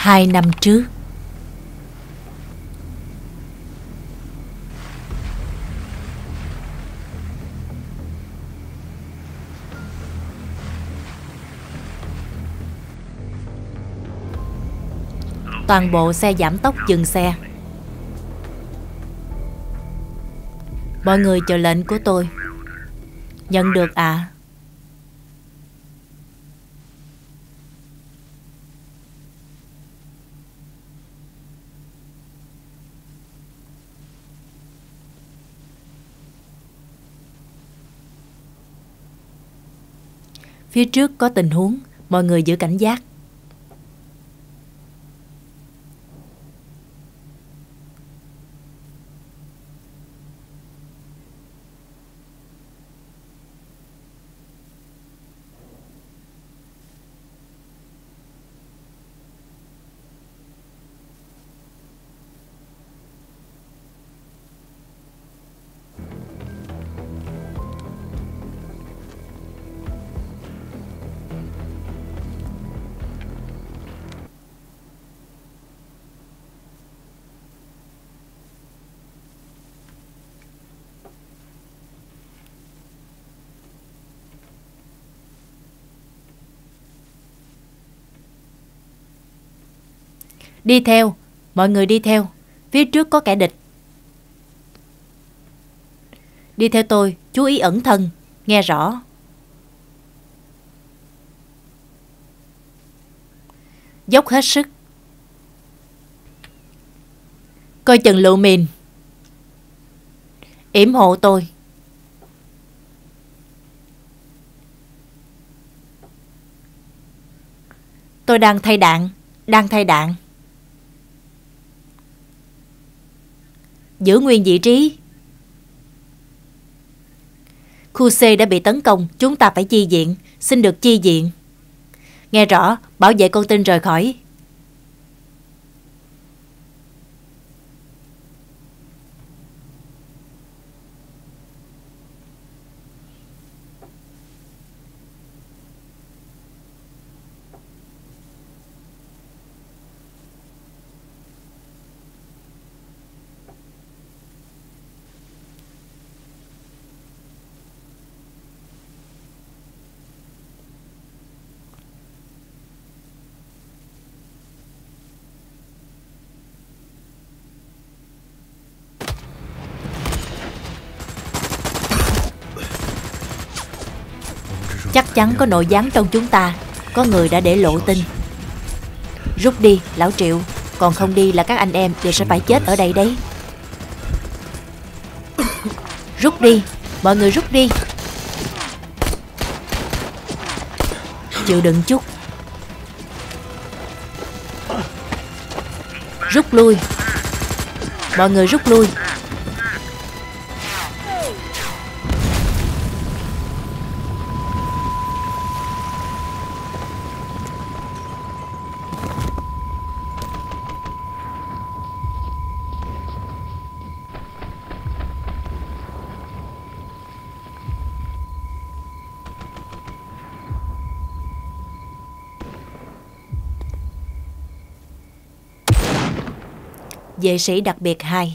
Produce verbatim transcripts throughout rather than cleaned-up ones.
Hai năm trước, toàn bộ xe giảm tốc dừng xe. Mọi người chờ lệnh của tôi. Nhận được ạ. À. Phía trước có tình huống, mọi người giữ cảnh giác. Đi theo, mọi người đi theo. Phía trước có kẻ địch. Đi theo tôi, chú ý ẩn thân. Nghe rõ. Dốc hết sức. Coi chừng lựu mìn. Yểm hộ tôi. Tôi đang thay đạn. Đang thay đạn. Giữ nguyên vị trí. Khu C đã bị tấn công. Chúng ta phải chi viện. Xin được chi viện. Nghe rõ. Bảo vệ con tin rời khỏi. Chắc chắn có nội gián trong chúng ta. Có người đã để lộ tin. Rút đi, lão Triệu. Còn không đi là các anh em đều sẽ phải chết ở đây đấy. Rút đi, mọi người rút đi. Chịu đựng chút. Rút lui. Mọi người rút lui. Vệ sĩ đặc biệt hai.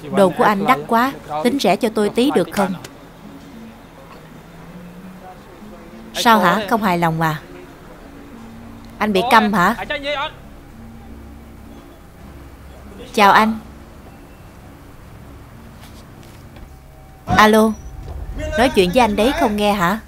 Đồ của anh đắt quá, tính rẻ cho tôi tí được không? Sao hả, không hài lòng à? Anh bị câm hả? Chào anh. Alo, nói chuyện với anh đấy không nghe hả?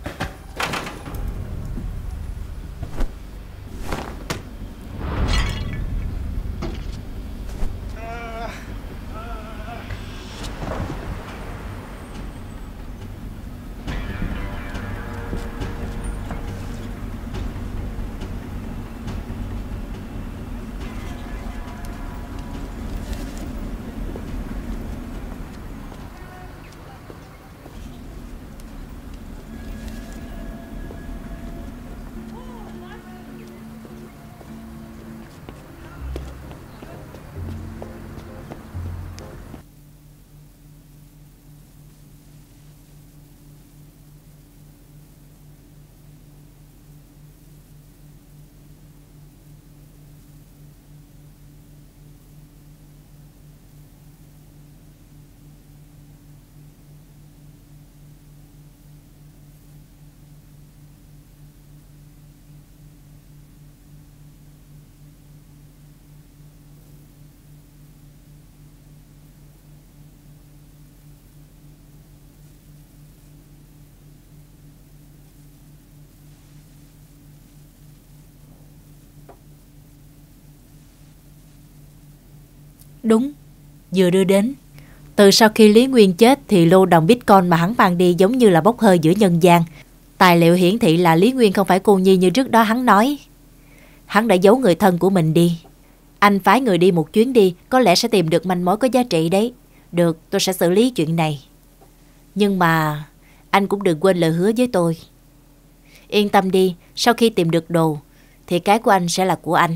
Đúng, vừa đưa đến. Từ sau khi Lý Nguyên chết thì lô đồng Bitcoin mà hắn mang đi giống như là bốc hơi giữa nhân gian. Tài liệu hiển thị là Lý Nguyên không phải cô nhi như trước đó hắn nói. Hắn đã giấu người thân của mình đi. Anh phái người đi một chuyến đi, có lẽ sẽ tìm được manh mối có giá trị đấy. Được, tôi sẽ xử lý chuyện này. Nhưng mà anh cũng đừng quên lời hứa với tôi. Yên tâm đi, sau khi tìm được đồ thì cái của anh sẽ là của anh.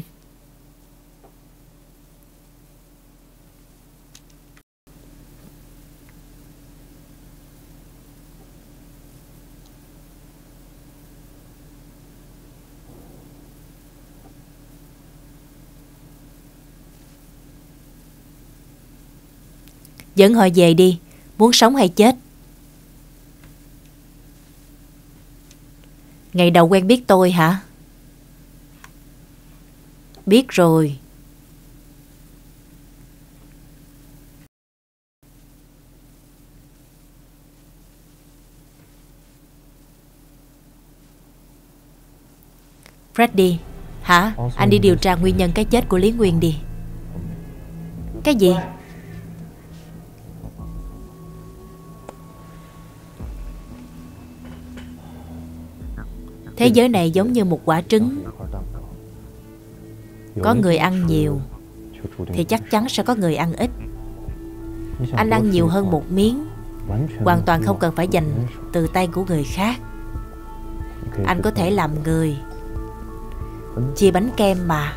Dẫn họ về đi, muốn sống hay chết. Ngày đầu quen biết tôi hả? Biết rồi. Freddy, hả? Anh đi điều tra nguyên nhân cái chết của Lý Nguyên đi. Cái gì? Thế giới này giống như một quả trứng. Có người ăn nhiều thì chắc chắn sẽ có người ăn ít. Anh ăn nhiều hơn một miếng, hoàn toàn không cần phải giành từ tay của người khác. Anh có thể làm người chia bánh kem mà.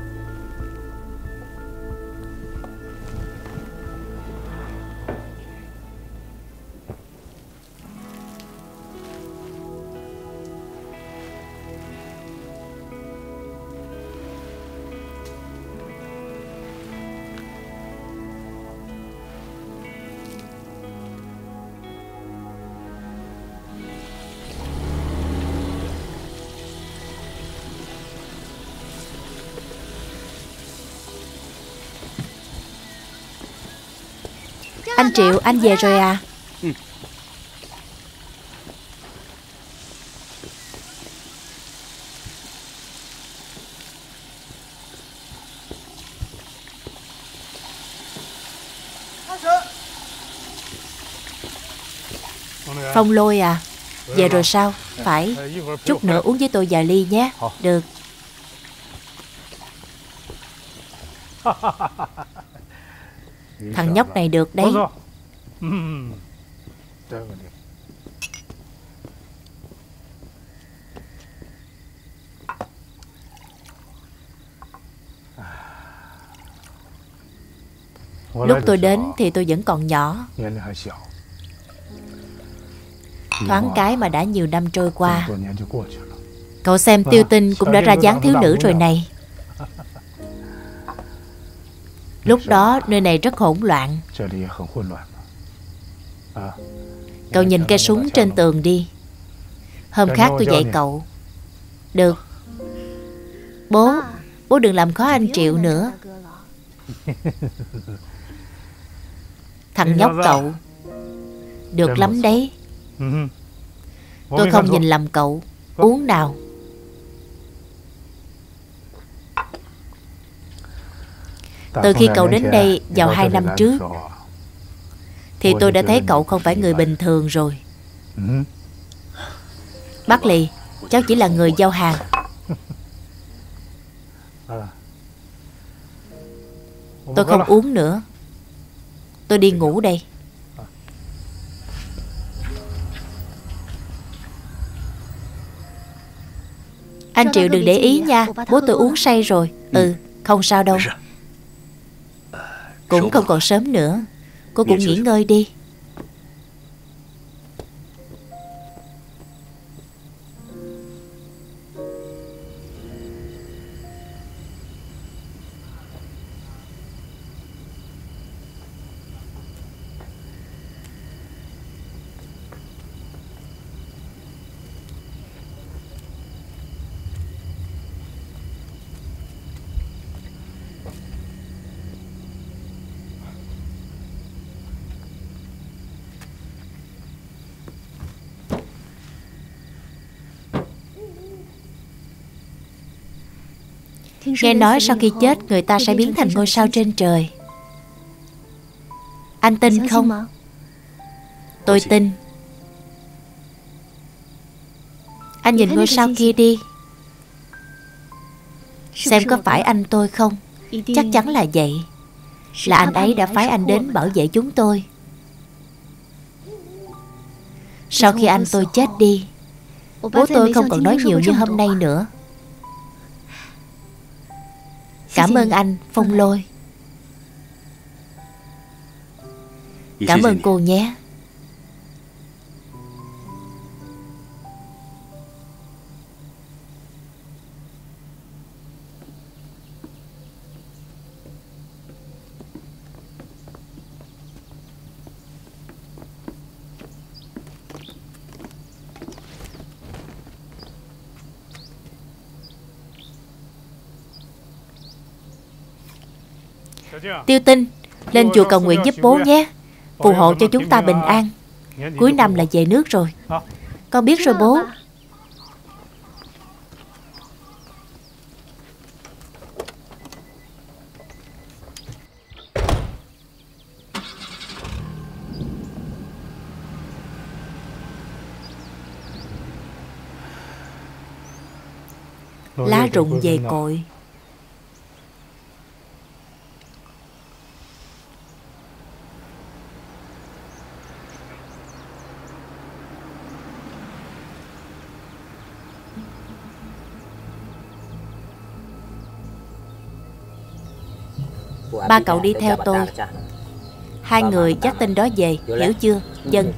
Anh Triệu, anh về rồi à? Ừ. Phong Lôi à? Về rồi sao? Phải. Chút nữa uống với tôi vài ly nhé. Được. Thằng nhóc này được đấy. Lúc tôi đến thì tôi vẫn còn nhỏ. Thoáng cái mà đã nhiều năm trôi qua. Cậu xem Tiêu Tinh cũng đã ra dáng thiếu nữ rồi này. Lúc đó nơi này rất hỗn loạn. Cậu nhìn cây súng trên tường đi. Hôm khác tôi dạy cậu. Được. Bố, bố đừng làm khó anh Triệu nữa. Thằng nhóc cậu. Được lắm đấy. Tôi không nhìn lầm cậu. Uống nào. Từ khi cậu đến đây vào hai năm trước thì tôi đã thấy cậu không phải người bình thường rồi. Bác Lì, cháu chỉ là người giao hàng. Tôi không uống nữa. Tôi đi ngủ đây. Anh Triệu đừng để ý nha. Bố tôi uống say rồi. Ừ, không sao đâu. Cũng không còn sớm nữa. Cô cũng nghỉ ngơi đi. Nghe nói sau khi chết người ta sẽ biến thành ngôi sao trên trời. Anh tin không? Tôi tin. Anh nhìn ngôi sao kia đi. Xem có phải anh tôi không? Chắc chắn là vậy. Là anh ấy đã phái anh đến bảo vệ chúng tôi. Sau khi anh tôi chết đi, bố tôi không còn nói nhiều như hôm nay nữa. Cảm ơn anh, Phong Lôi. Cảm ơn cô nhé. Tiêu Tinh, lên chùa cầu nguyện giúp bố nhé. Phù hộ cho chúng ta bình an. Cuối năm là về nước rồi. Con biết rồi bố. Lá rụng về cội. Ba cậu đi theo tôi. Hai người dắt tên đó về, hiểu chưa? Dân.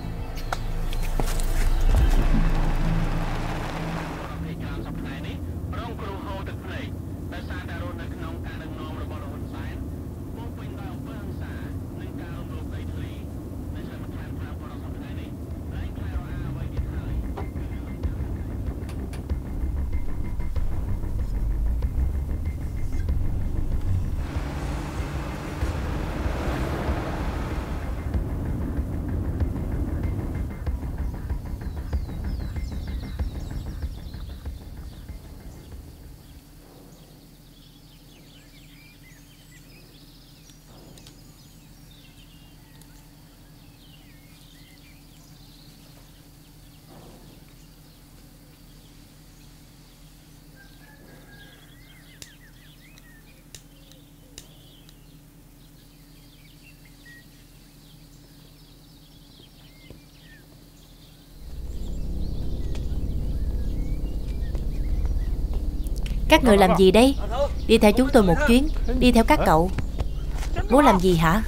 Các người làm gì đây? Đi theo chúng tôi một chuyến. Đi theo các cậu. Bố làm gì hả?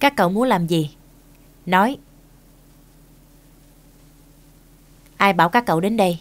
Các cậu muốn làm gì? Nói. Ai bảo các cậu đến đây?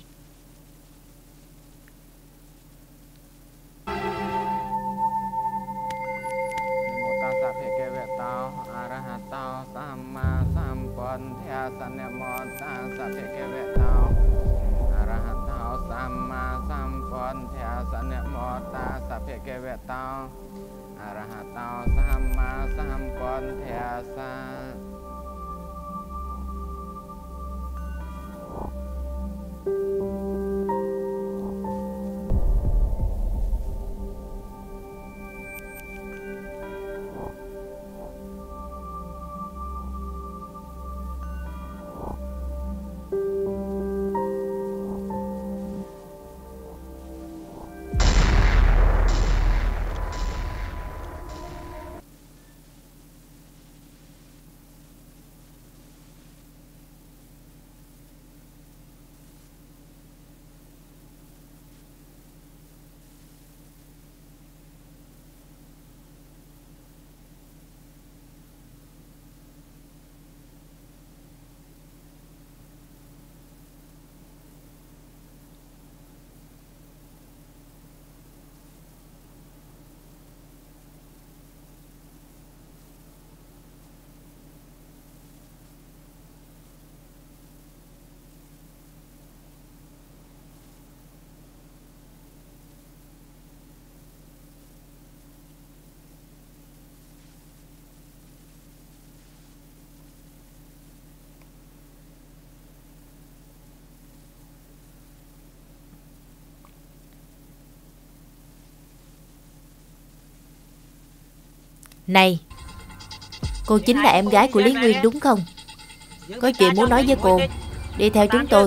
Này, cô chính là em gái của Lý Nguyên đúng không? Có chuyện muốn nói với cô. Đi theo chúng tôi.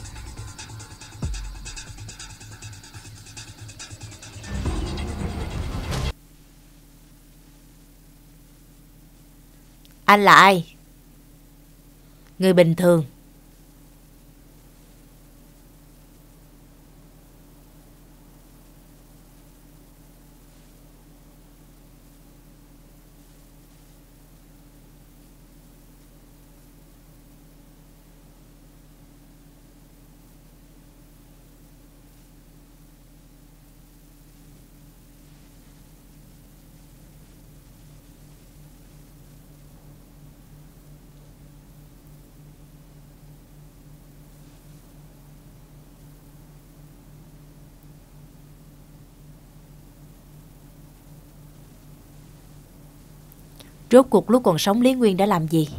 Anh là ai? Người bình thường. Rốt cuộc lúc còn sống Lý Nguyên đã làm gì?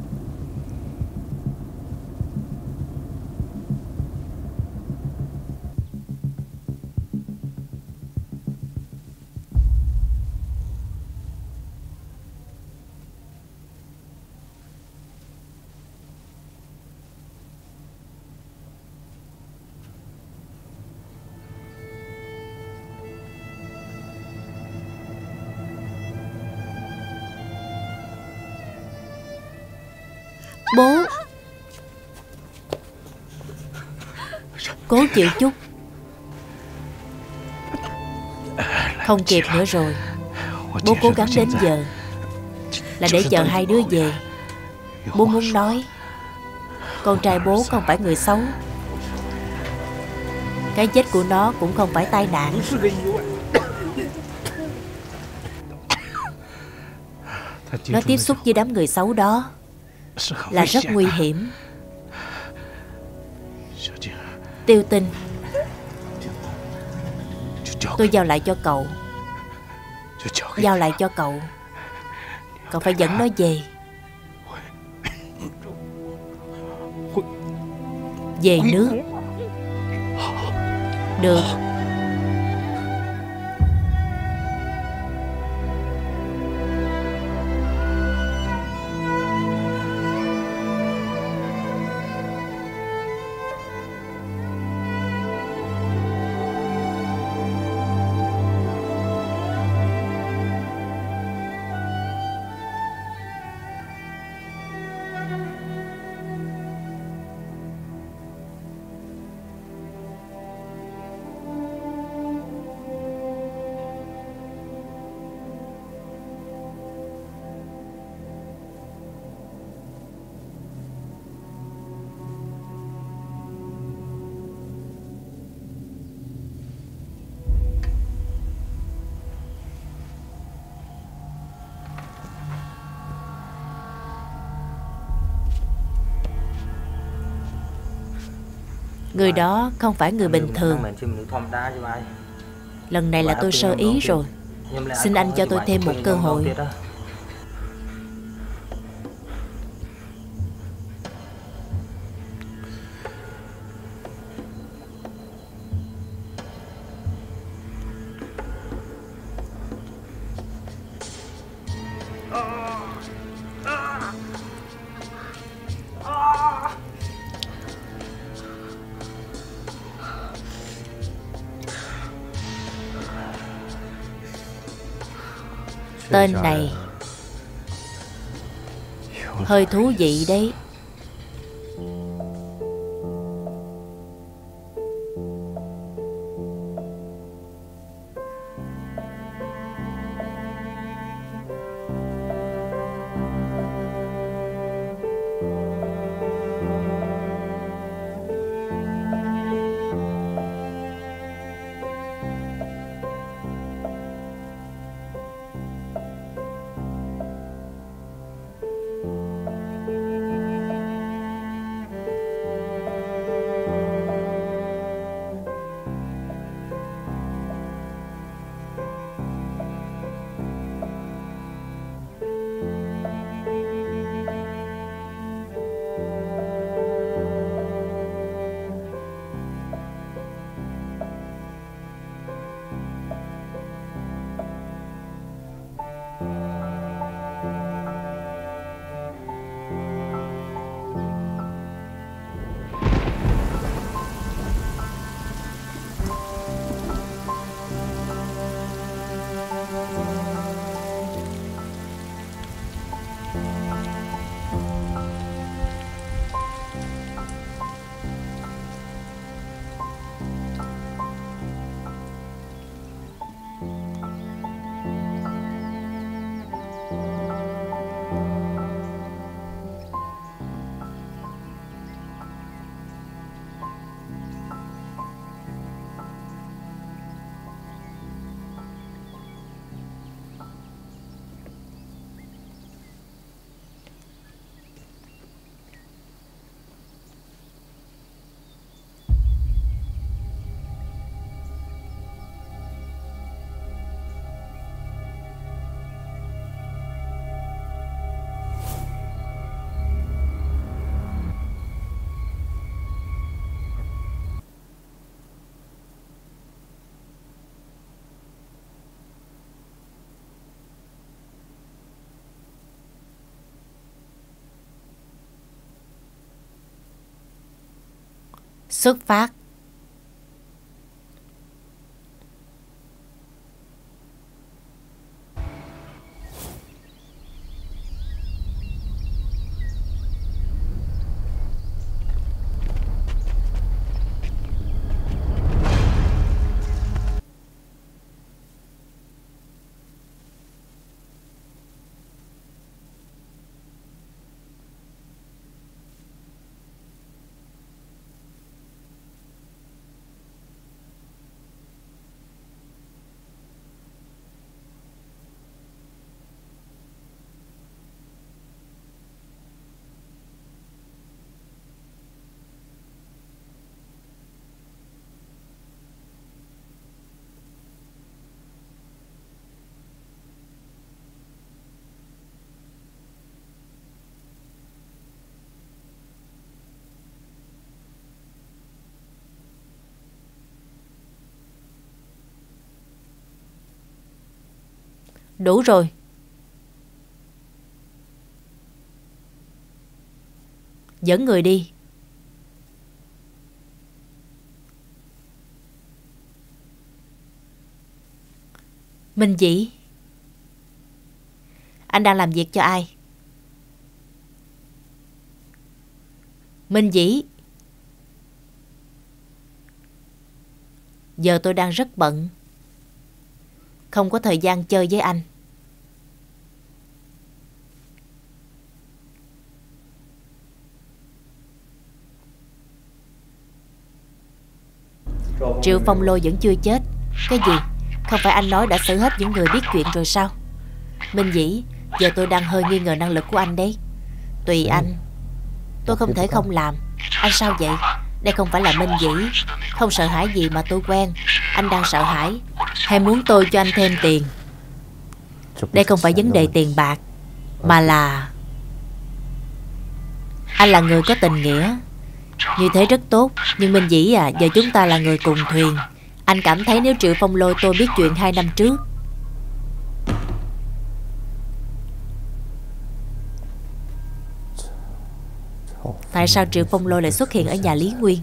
Bố, cố chịu chút. Không kịp nữa rồi. Bố cố gắng đến giờ là để chờ hai đứa về. Bố muốn nói, con trai bố không phải người xấu. Cái chết của nó cũng không phải tai nạn. Nó tiếp xúc với đám người xấu đó là rất nguy hiểm. Tiêu Tinh, tôi giao lại cho cậu. Giao lại cho cậu. Cậu phải dẫn nó về. Về nước. Được. Người đó không phải người bình thường. Lần này là tôi sơ ý rồi. Xin anh cho tôi thêm một cơ hội. Tên này hơi thú vị đấy. Xuất phát. Đủ rồi. Dẫn người đi. Minh Dĩ, anh đang làm việc cho ai? Minh Dĩ, giờ tôi đang rất bận, không có thời gian chơi với anh. Triệu Phong Lôi vẫn chưa chết. Cái gì? Không phải anh nói đã xử hết những người biết chuyện rồi sao? Minh Dĩ, giờ tôi đang hơi nghi ngờ năng lực của anh đấy. Tùy anh. Tôi không thể không làm. Anh sao vậy? Đây không phải là Minh Dĩ. Không sợ hãi gì mà tôi quen. Anh đang sợ hãi hay muốn tôi cho anh thêm tiền? Đây không phải vấn đề tiền bạc, mà là anh là người có tình nghĩa. Như thế rất tốt. Nhưng Minh Dĩ à, giờ chúng ta là người cùng thuyền. Anh cảm thấy nếu Triệu Phong Lôi tôi biết chuyện hai năm trước, tại sao Triệu Phong Lôi lại xuất hiện ở nhà Lý Nguyên?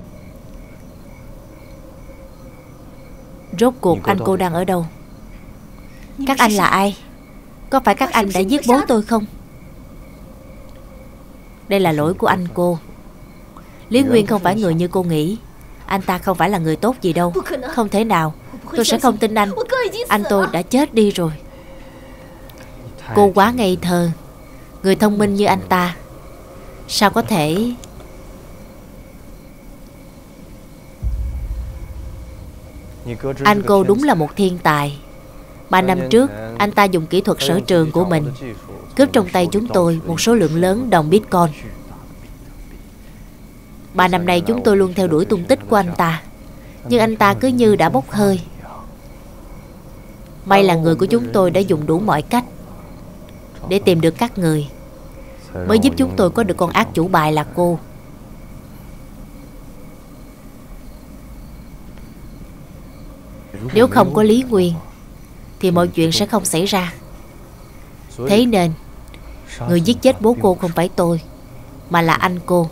Rốt cuộc anh cô đang ở đâu? Các anh là ai? Có phải các anh đã giết bố tôi không? Đây là lỗi của anh cô. Lý Nguyên không phải người như cô nghĩ. Anh ta không phải là người tốt gì đâu. Không thể nào. Tôi sẽ không tin anh. Anh tôi đã chết đi rồi. Cô quá ngây thơ. Người thông minh như anh ta sao có thể... Anh cô đúng là một thiên tài. Ba năm trước, anh ta dùng kỹ thuật sở trường của mình cướp trong tay chúng tôi một số lượng lớn đồng Bitcoin. Ba năm nay chúng tôi luôn theo đuổi tung tích của anh ta, nhưng anh ta cứ như đã bốc hơi. May là người của chúng tôi đã dùng đủ mọi cách để tìm được các người, mới giúp chúng tôi có được con ác chủ bài là cô. Nếu không có Lý Nguyên thì mọi chuyện sẽ không xảy ra. Thế nên người giết chết bố cô không phải tôi, mà là anh cô.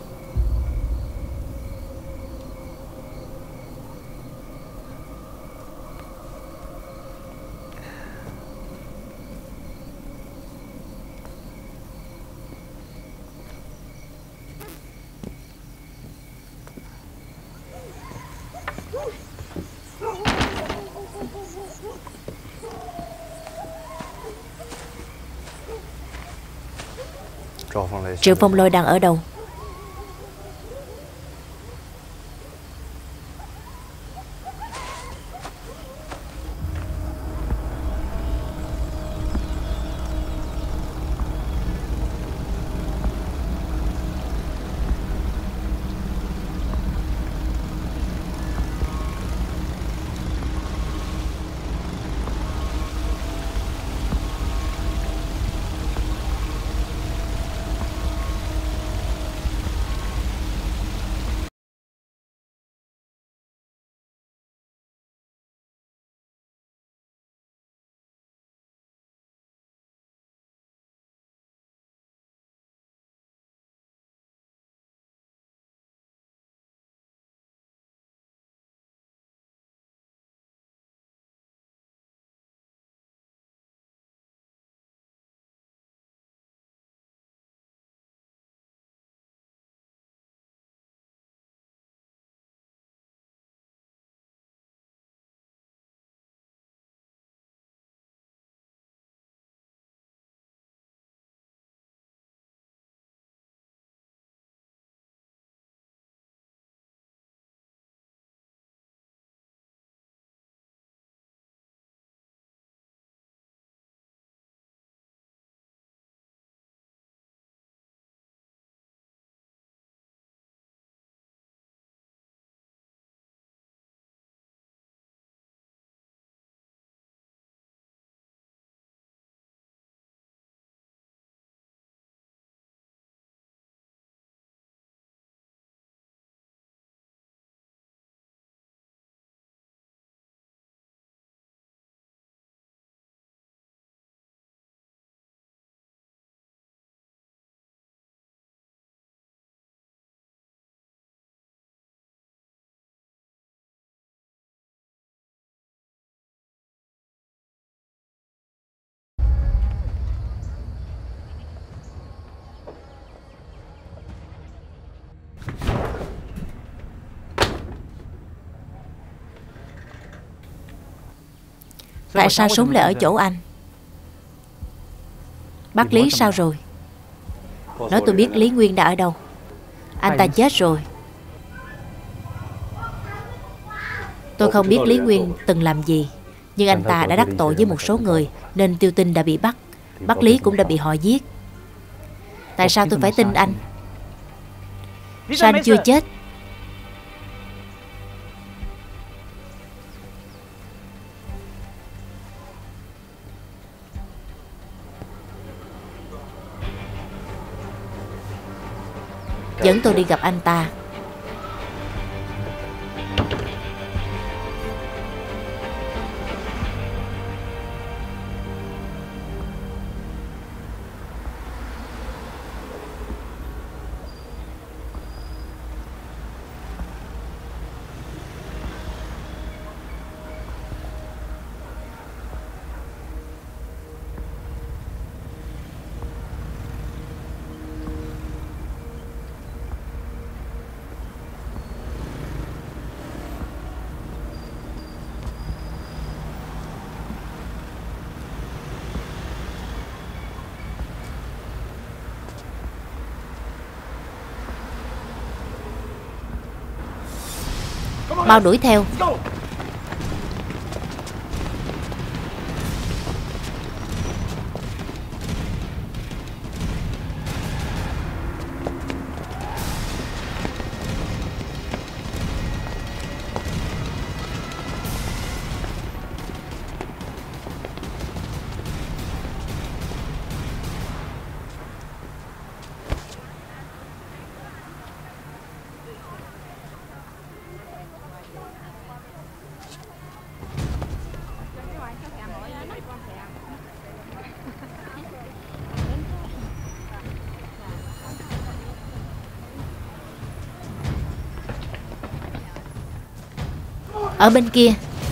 Triệu Phong Lôi đang ở đâu? Tại sao súng lại ở chỗ anh? Bác Lý sao rồi? Nói tôi biết Lý Nguyên đã ở đâu. Anh ta chết rồi. Tôi không biết Lý Nguyên từng làm gì, nhưng anh ta đã đắc tội với một số người, nên Tiêu Tinh đã bị bắt. Bác Lý cũng đã bị họ giết. Tại sao tôi phải tin anh? Sao anh chưa chết? Dẫn tôi đi gặp anh ta. Mau đuổi theo. Ở bên kia.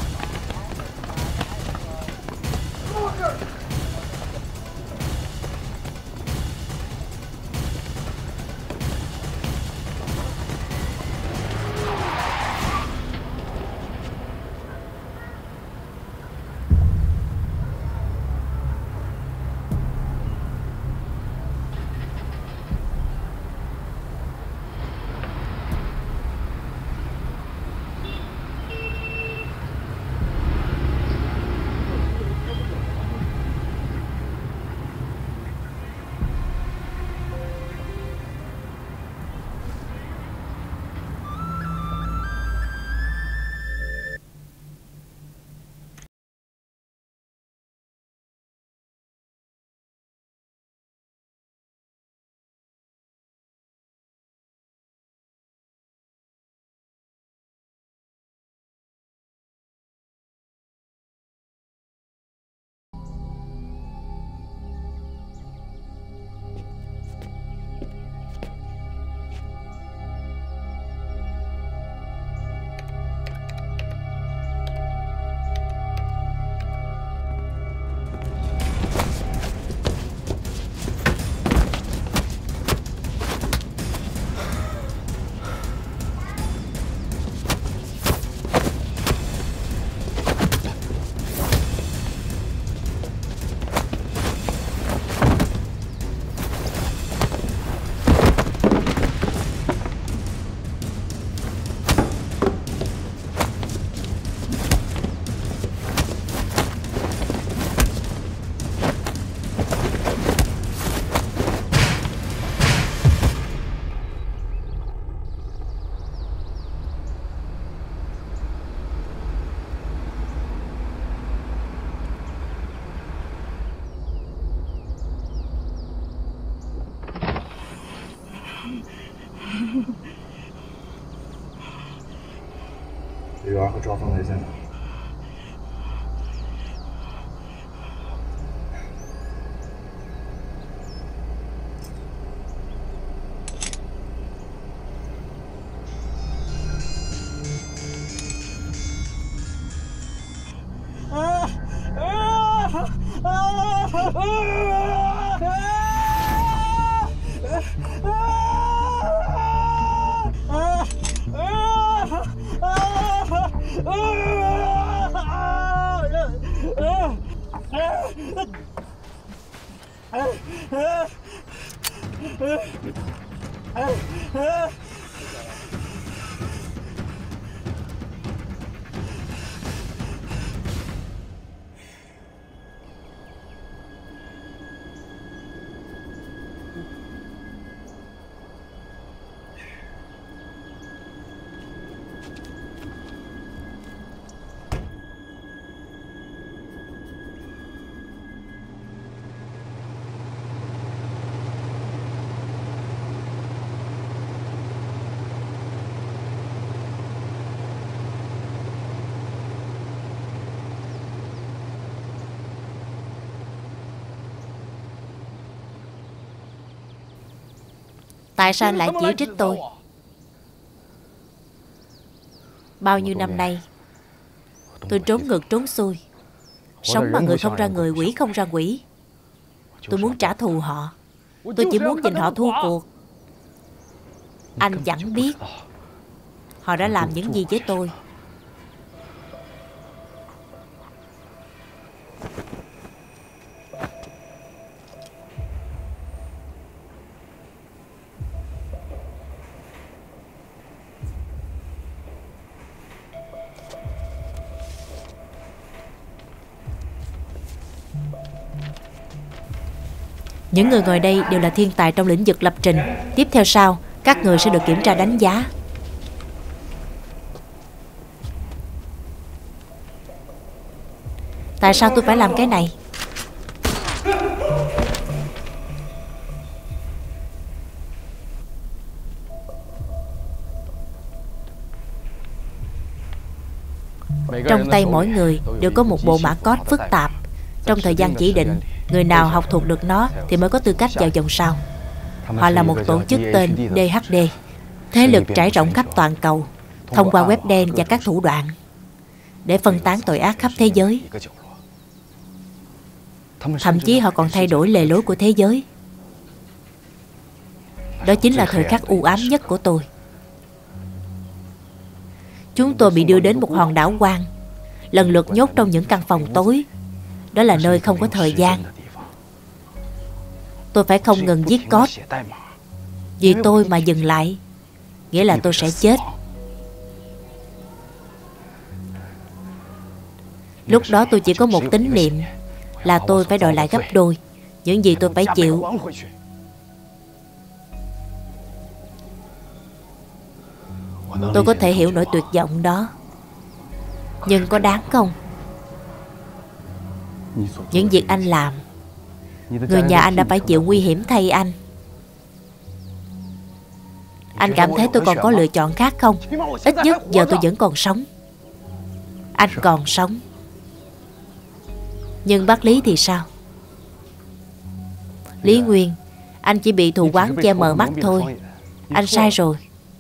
李元和赵凤在现场。 啊啊啊 Tại sao anh lại chỉ trích tôi? Bao nhiêu năm nay tôi trốn ngược trốn xuôi, sống mà người không ra người, quỷ không ra quỷ. Tôi muốn trả thù họ. Tôi chỉ muốn nhìn họ thua cuộc. Anh chẳng biết họ đã làm những gì với tôi. Những người ngồi đây đều là thiên tài trong lĩnh vực lập trình. Tiếp theo sau, các người sẽ được kiểm tra đánh giá. Tại sao tôi phải làm cái này? Trong tay mỗi người đều có một bộ mã code phức tạp. Trong thời gian chỉ định, người nào học thuộc được nó thì mới có tư cách vào vòng sau. Họ là một tổ chức tên đê hát đê, thế lực trải rộng khắp toàn cầu, thông qua web đen và các thủ đoạn để phân tán tội ác khắp thế giới. Thậm chí họ còn thay đổi lề lối của thế giới. Đó chính là thời khắc u ám nhất của tôi. Chúng tôi bị đưa đến một hòn đảo hoang, lần lượt nhốt trong những căn phòng tối. Đó là nơi không có thời gian. Tôi phải không ngừng viết code. Vì tôi mà dừng lại, nghĩa là tôi sẽ chết. Lúc đó tôi chỉ có một tín niệm, là tôi phải đòi lại gấp đôi những gì tôi phải chịu. Tôi có thể hiểu nỗi tuyệt vọng đó. Nhưng có đáng không? Những việc anh làm, người nhà anh đã phải chịu nguy hiểm thay anh. Anh cảm thấy tôi còn có lựa chọn khác không? Ít nhất giờ tôi vẫn còn sống. Anh còn sống. Nhưng bác Lý thì sao? Lý Nguyên, anh chỉ bị thù oán che mờ mắt thôi. Anh sai rồi.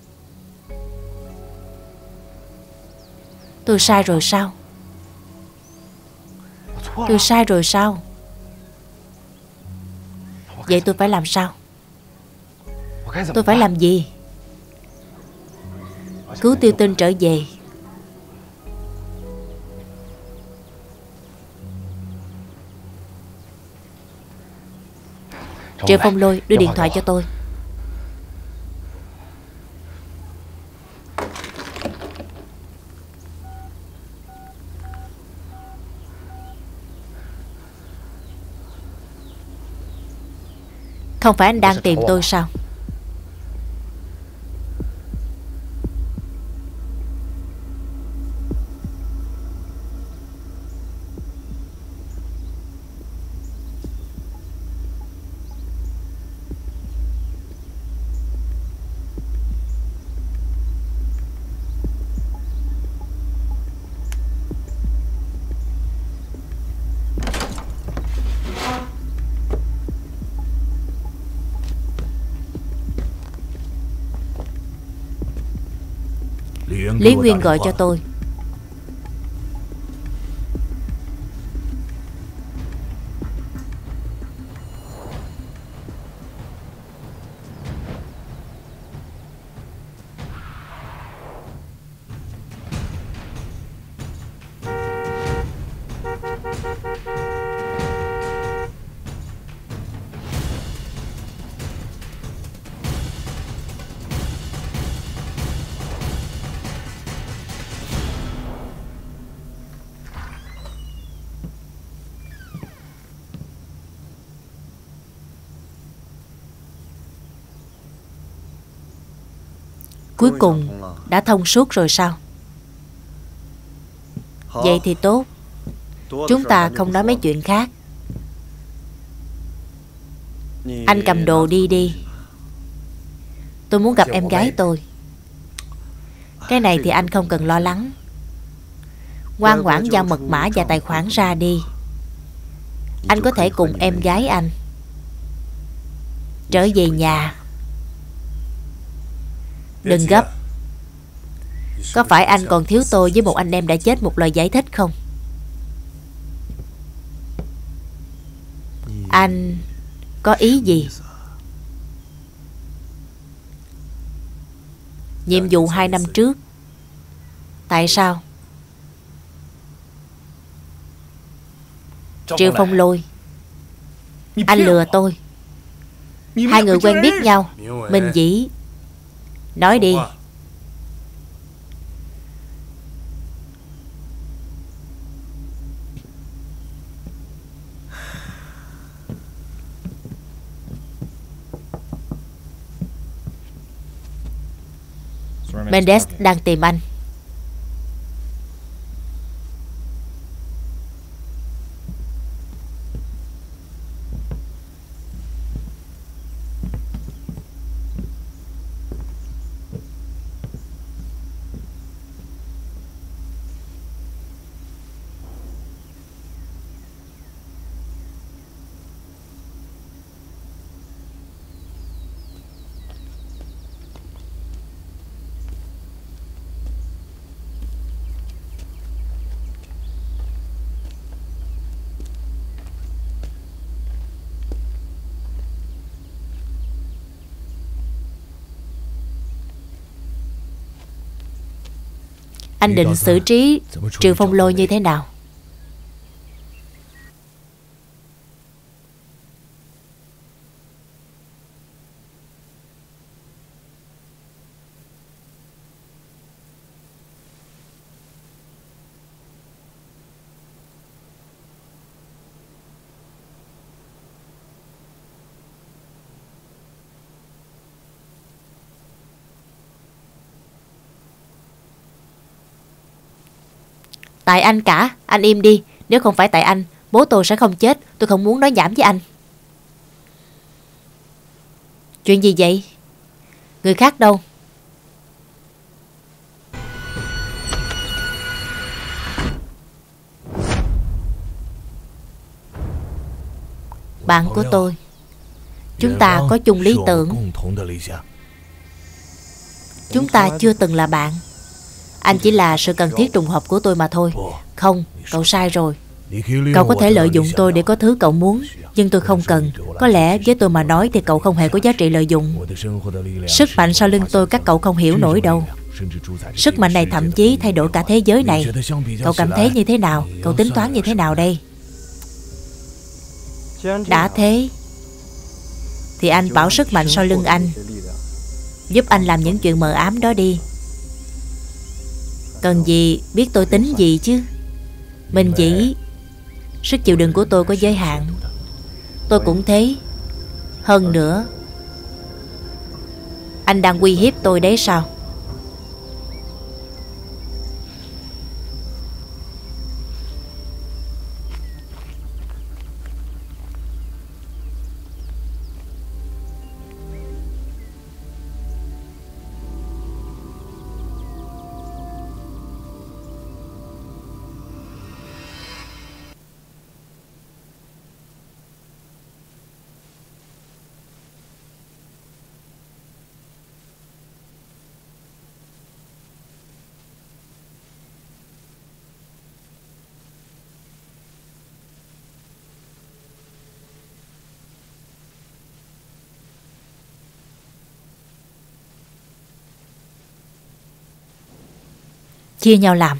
Tôi sai rồi sao? Tôi sai rồi sao? Vậy tôi phải làm sao? Tôi phải làm gì? Cứu Tiêu Tinh trở về. Triệu Phong Lôi, đưa điện thoại cho tôi. Không phải anh đang tìm tôi sao? Lý Nguyên gọi cho tôi. Cuối cùng đã thông suốt rồi sao? Vậy thì tốt. Chúng ta không nói mấy chuyện khác. Anh cầm đồ đi đi. Tôi muốn gặp em gái tôi. Cái này thì anh không cần lo lắng. Ngoan ngoãn giao mật mã và tài khoản ra đi. Anh có thể cùng em gái anh trở về nhà. Đừng gấp. Có phải anh còn thiếu tôi với một anh em đã chết một lời giải thích không? Anh có ý gì? Nhiệm vụ hai năm trước. Tại sao? Triệu Phong Lôi, anh lừa tôi. Hai người quen biết nhau. Minh Dĩ, nói đi. Mendes đang tìm anh. Anh định xử trí Trừ Phong Lôi như thế nào? Tại anh cả, anh im đi. Nếu không phải tại anh, bố tôi sẽ không chết. Tôi không muốn nói nhảm với anh. Chuyện gì vậy? Người khác đâu? Bạn của tôi. Chúng ta có chung lý tưởng. Chúng ta chưa từng là bạn. Anh chỉ là sự cần thiết trùng hợp của tôi mà thôi. Không, cậu sai rồi. Cậu có thể lợi dụng tôi để có thứ cậu muốn, nhưng tôi không cần. Có lẽ với tôi mà nói thì cậu không hề có giá trị lợi dụng. Sức mạnh sau lưng tôi các cậu không hiểu nổi đâu. Sức mạnh này thậm chí thay đổi cả thế giới này. Cậu cảm thấy như thế nào? Cậu tính toán như thế nào đây? Đã thế thì anh bảo sức mạnh sau lưng anh giúp anh làm những chuyện mờ ám đó đi. Cần gì biết tôi tính gì chứ. Mình chỉ sức chịu đựng của tôi có giới hạn. Tôi cũng thế. Hơn nữa, anh đang uy hiếp tôi đấy sao? Chia nhau làm.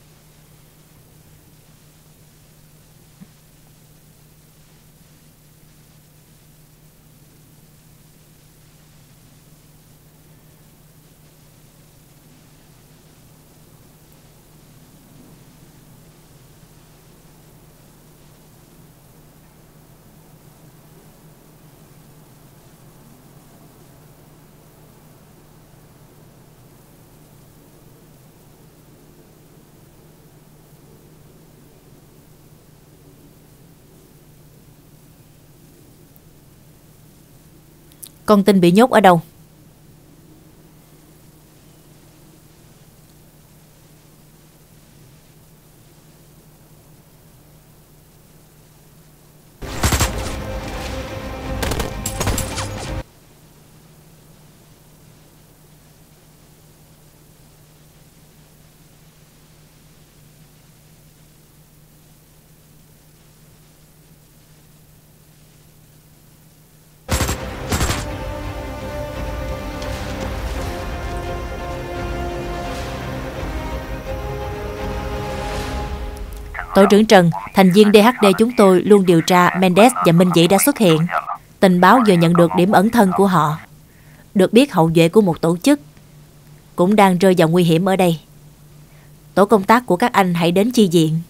Con tin bị nhốt ở đâu? Tổ trưởng Trần, thành viên đê hát đê chúng tôi luôn điều tra Mendes và Minh Dĩ đã xuất hiện. Tình báo vừa nhận được điểm ẩn thân của họ. Được biết hậu duệ của một tổ chức cũng đang rơi vào nguy hiểm ở đây. Tổ công tác của các anh hãy đến chi viện.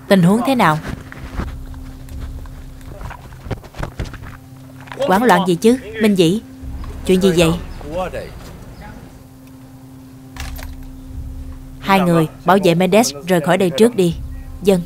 Tình huống thế nào? Hoảng loạn gì chứ, Minh Dĩ? Chuyện gì vậy? Hai người bảo vệ Mendes rời khỏi đây trước đi. Dân.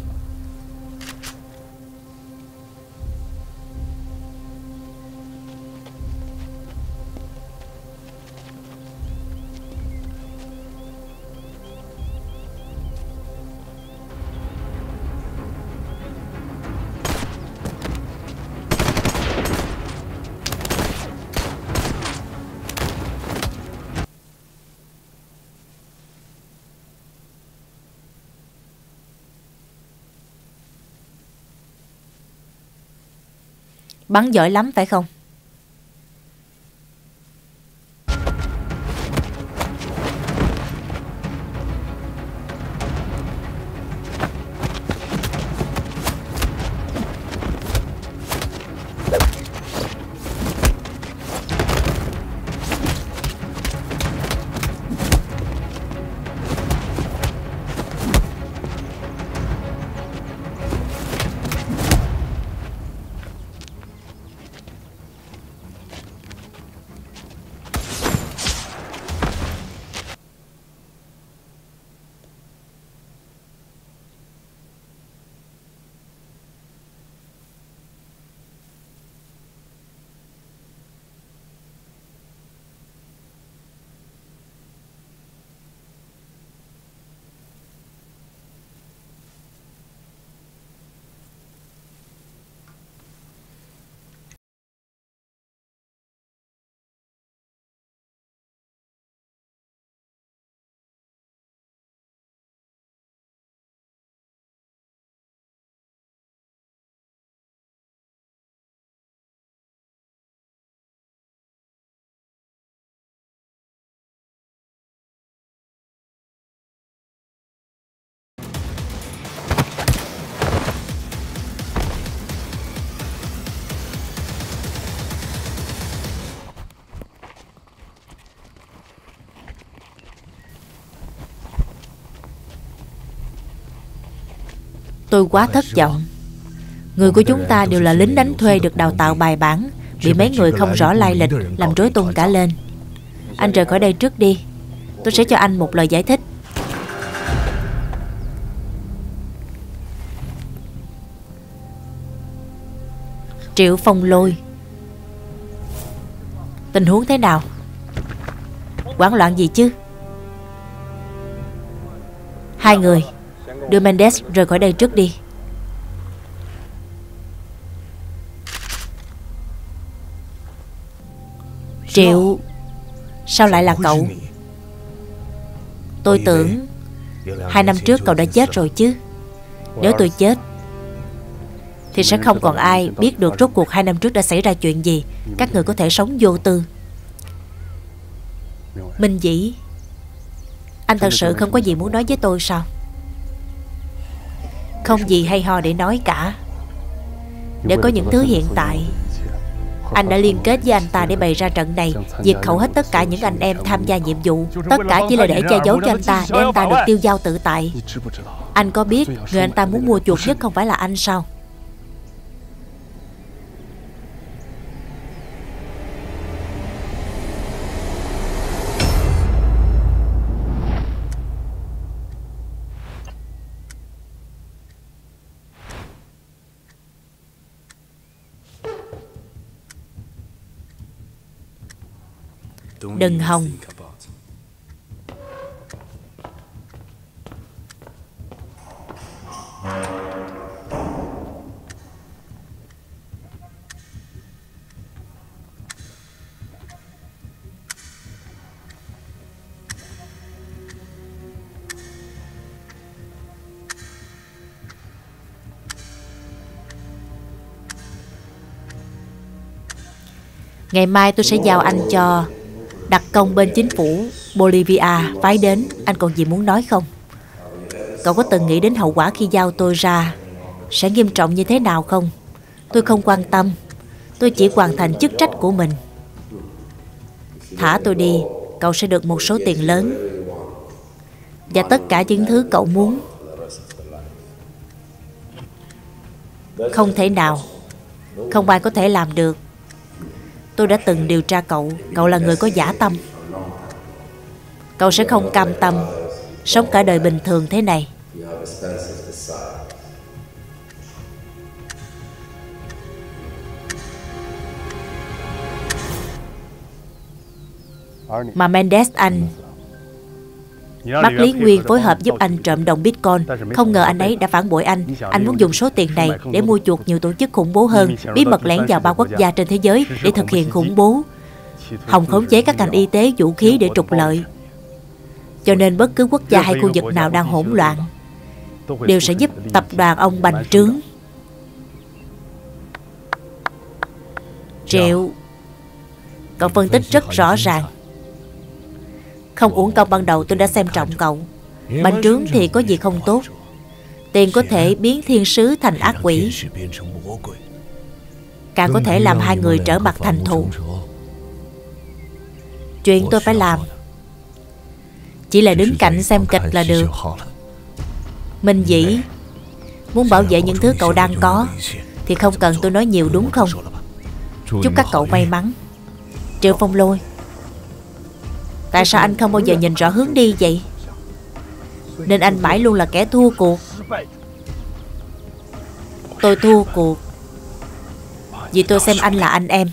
Bắn giỏi lắm phải không? Tôi quá thất vọng. Người của chúng ta đều là lính đánh thuê được đào tạo bài bản, bị mấy người không rõ lai lịch làm rối tung cả lên. Anh rời khỏi đây trước đi. Tôi sẽ cho anh một lời giải thích. Triệu Phong Lôi. Tình huống thế nào? Hoảng loạn gì chứ? Hai người đưa Mendes rời khỏi đây trước đi. Triệu. Sao lại là cậu? Tôi tưởng hai năm trước cậu đã chết rồi chứ. Nếu tôi chết thì sẽ không còn ai biết được rốt cuộc hai năm trước đã xảy ra chuyện gì. Các người có thể sống vô tư. Minh Dĩ, anh thật sự không có gì muốn nói với tôi sao? Không gì hay ho để nói cả. Để có những thứ hiện tại, anh đã liên kết với anh ta để bày ra trận này, diệt khẩu hết tất cả những anh em tham gia nhiệm vụ. Tất cả chỉ là để che giấu cho anh ta, để anh ta được tiêu dao tự tại. Anh có biết người anh ta muốn mua chuộc nhất không phải là anh sao? Đừng hòng. Ngày mai tôi sẽ giao anh cho đặc công bên chính phủ Bolivia phái đến. Anh còn gì muốn nói không? Cậu có từng nghĩ đến hậu quả khi giao tôi ra sẽ nghiêm trọng như thế nào không? Tôi không quan tâm. Tôi chỉ hoàn thành chức trách của mình. Thả tôi đi, cậu sẽ được một số tiền lớn và tất cả những thứ cậu muốn. Không thể nào. Không ai có thể làm được. Tôi đã từng điều tra cậu. Cậu là người có dã tâm. Cậu sẽ không cam tâm sống cả đời bình thường thế này. Mà Mendes anh bắt Lý Nguyên phối hợp giúp anh trộm đồng Bitcoin. Không ngờ anh ấy đã phản bội anh. Anh muốn dùng số tiền này để mua chuộc nhiều tổ chức khủng bố hơn, bí mật lẻn vào ba quốc gia trên thế giới để thực hiện khủng bố, hòng khống chế các ngành y tế, vũ khí để trục lợi. Cho nên bất cứ quốc gia hay khu vực nào đang hỗn loạn đều sẽ giúp tập đoàn ông bành trướng. Triệu, cậu phân tích rất rõ ràng. Không uổng công ban đầu tôi đã xem trọng cậu. Bành trướng thì có gì không tốt. Tiền có thể biến thiên sứ thành ác quỷ, càng có thể làm hai người trở mặt thành thù. Chuyện tôi phải làm chỉ là đứng cạnh xem kịch là được. Minh Dĩ, muốn bảo vệ những thứ cậu đang có thì không cần tôi nói nhiều, đúng không? Chúc các cậu may mắn. Triệu Phong Lôi, tại sao anh không bao giờ nhìn rõ hướng đi vậy? Nên anh mãi luôn là kẻ thua cuộc. Tôi thua cuộc vì tôi xem anh là anh em.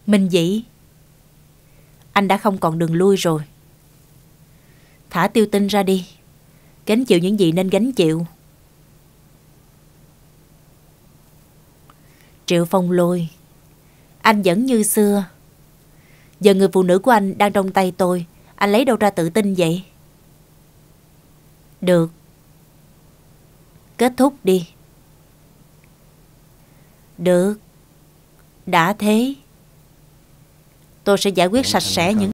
Minh Dĩ, anh đã không còn đường lui rồi. Thả Tiêu Tinh ra đi, gánh chịu những gì nên gánh chịu. Triệu Phong Lôi, anh vẫn như xưa. Giờ người phụ nữ của anh đang trong tay tôi, anh lấy đâu ra tự tin vậy? Được, kết thúc đi. Được, đã thế, tôi sẽ giải quyết sạch sẽ những...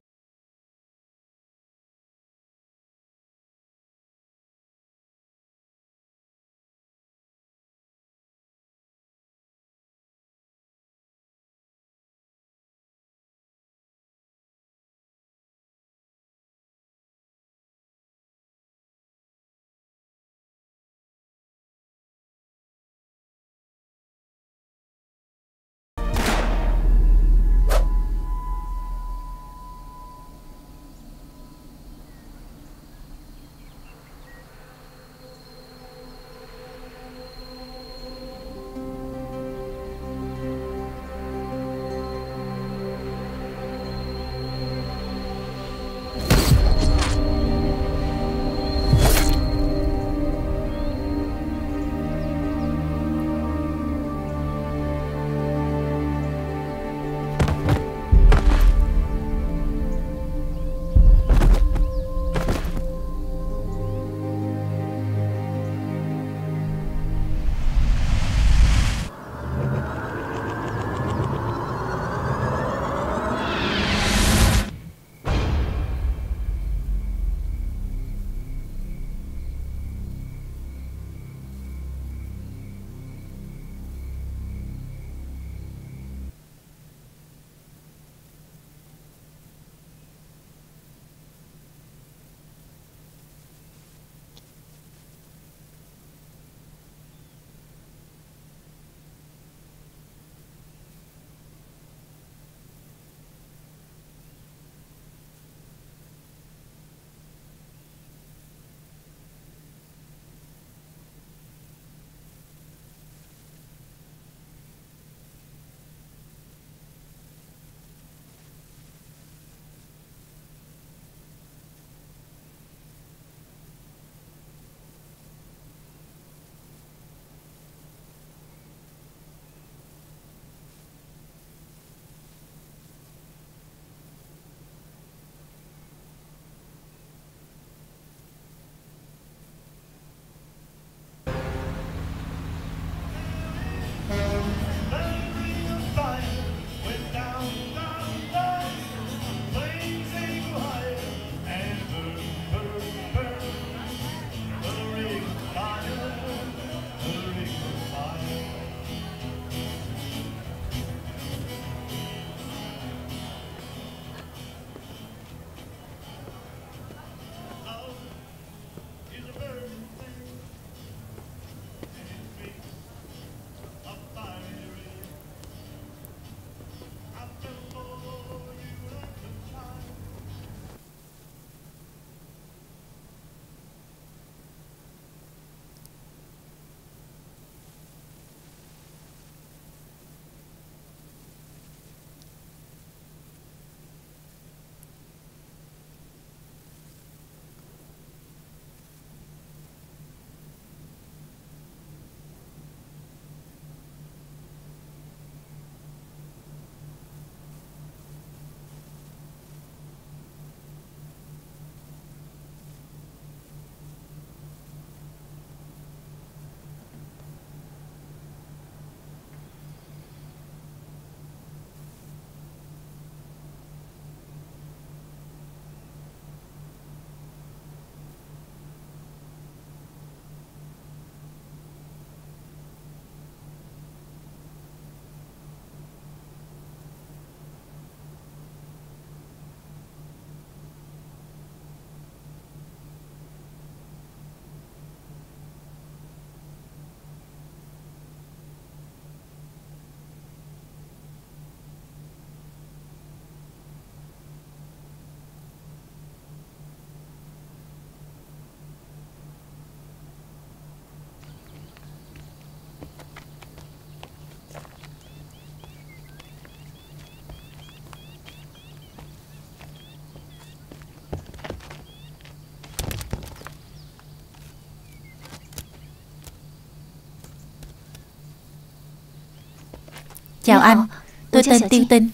Chào anh, tôi tên Tiêu Tinh.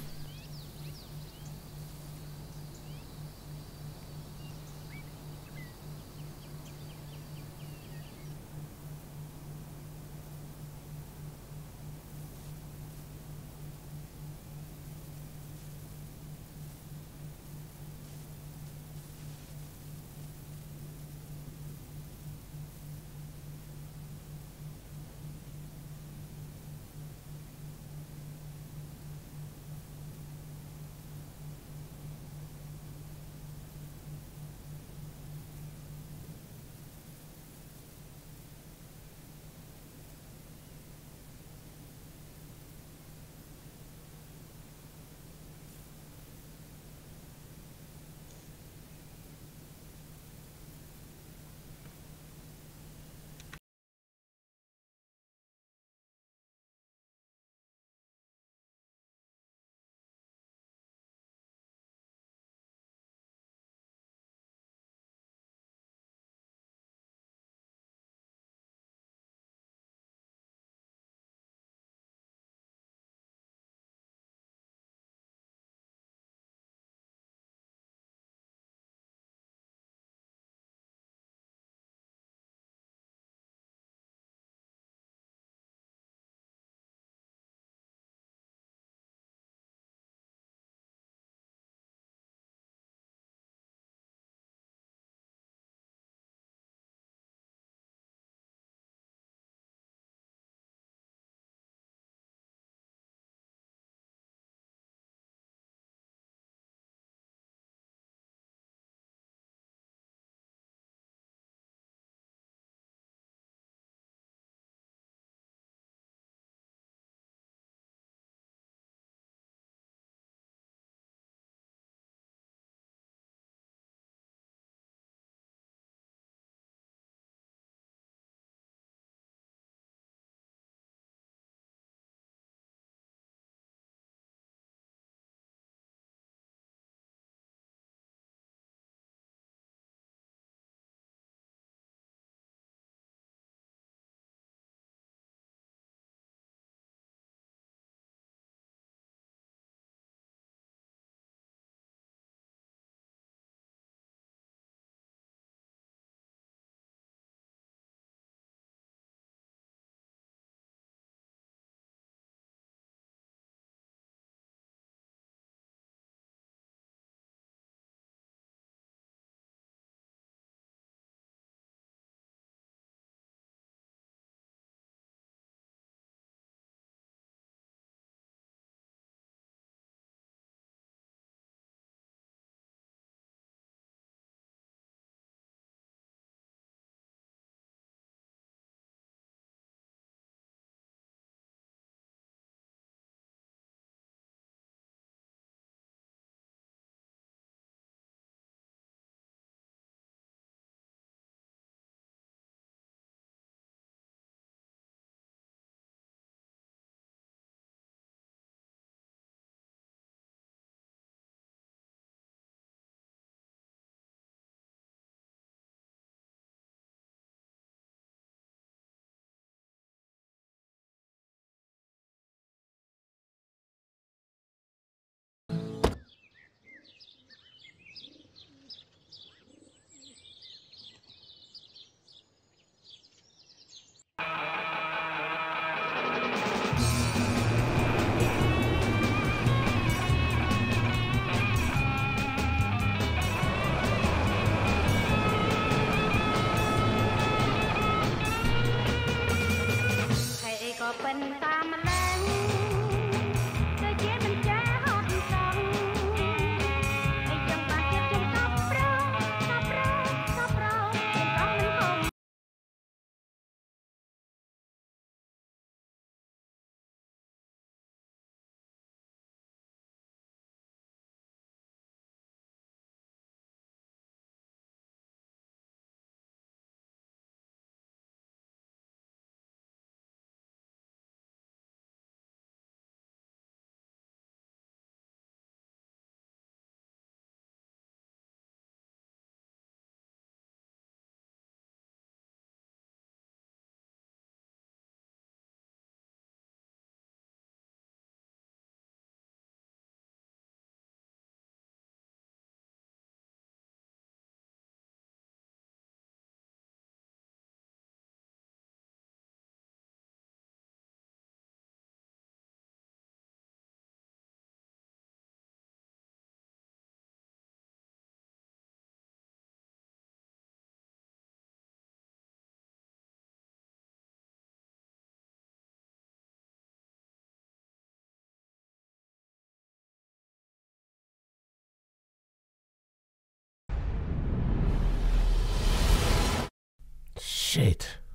Shit.